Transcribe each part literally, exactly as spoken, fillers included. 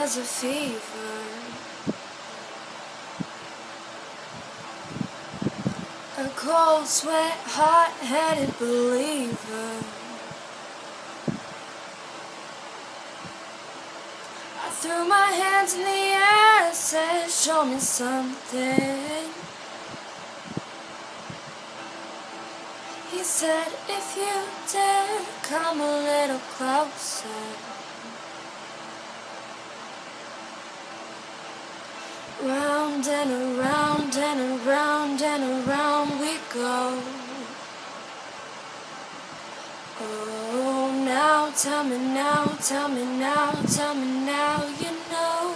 was a fever, a cold sweat, hot-headed believer. I threw my hands in the air and said, show me something. He said, if you dare, come a little closer. Round and around and around and around we go. Oh, now tell me now, tell me now, tell me now, you know.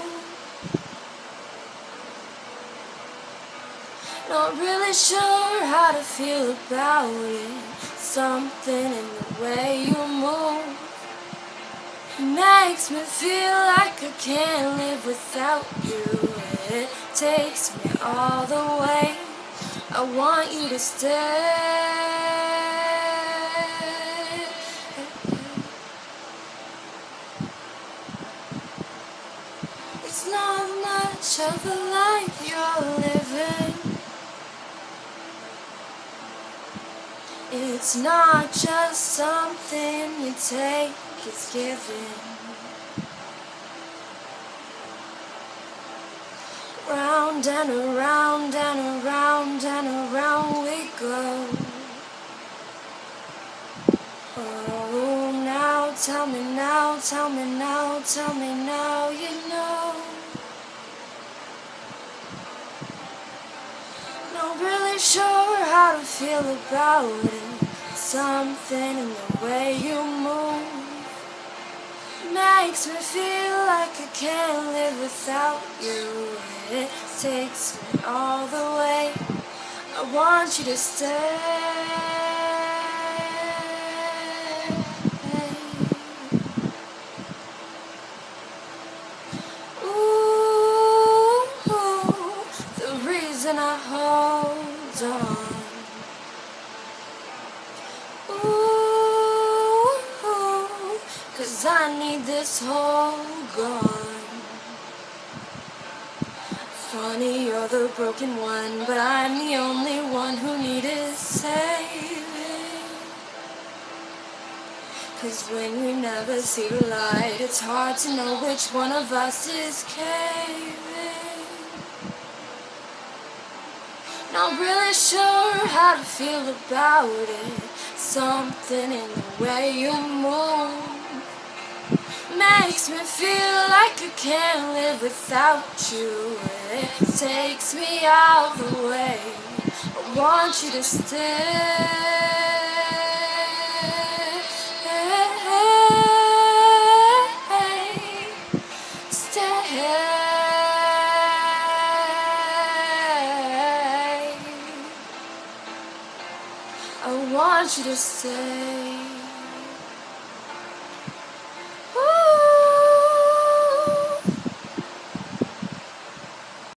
Not really sure how to feel about it. Something in the way you move makes me feel like I can't live without you. It takes me all the way. I want you to stay. It's not much of a life you're living. It's not just something you take, it's given. Round and around and around and around we go. Oh, now tell me now, tell me now, tell me now, you know. Not really sure how to feel about it. Something in the way you move makes me feel like I can't live without you. It takes me all the way. I want you to stay. Ooh, the reason I hold on. Ooh, 'cause I need this whole gone. Funny, you're the broken one, but I'm the only one who needed saving. 'Cause when we never see the light, it's hard to know which one of us is caving. Not really sure how to feel about it. Something in the way you move makes me feel like I can't live without you. It takes me out the way. I want you to stay. Stay. I want you to stay.